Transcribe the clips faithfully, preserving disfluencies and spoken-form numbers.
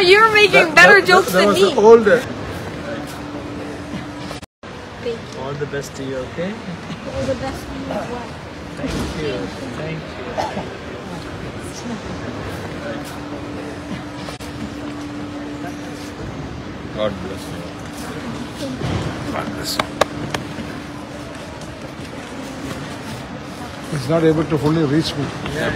you're making that, better that, jokes that, that than me. Old. All the best to you, okay? All the best to you as well. Thank you. Thank you. God bless you. God bless you. He's not able to fully reach me.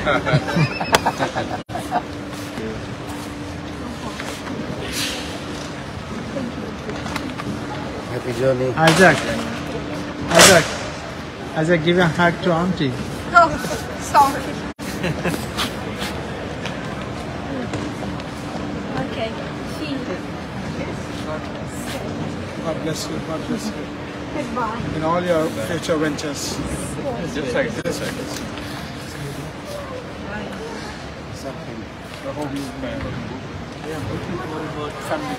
Happy journey. Isaac. Isaac. Isaac, give a hug to Auntie. Oh, sorry. Okay. God bless you. God bless you. Goodbye. In all your future ventures. Just like this, I guess. I hope you family.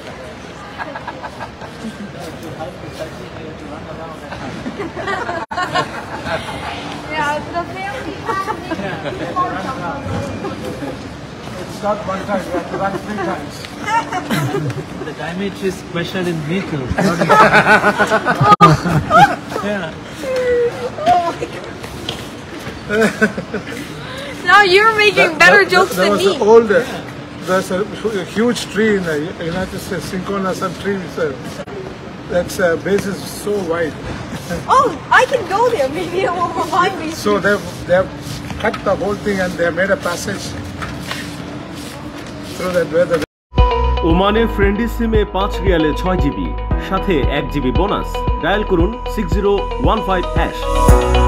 Yeah, the family It's not one time, you have to run three times. The damage is special in vehicles. Yeah. Oh my God. Now you're making that, better that, jokes that than was me. Old, yeah. There's a, a huge tree in the United States, Syncona, some tree. That's uh, base is so wide. Oh, I can go there. Maybe it will remind me. So they've they've cut the whole thing and they made a passage through that where the ওমানে friendly সিমে পাঁচ রিয়ালে ছয় GB সাথে এক GB bonus dial করুন six zero one five hash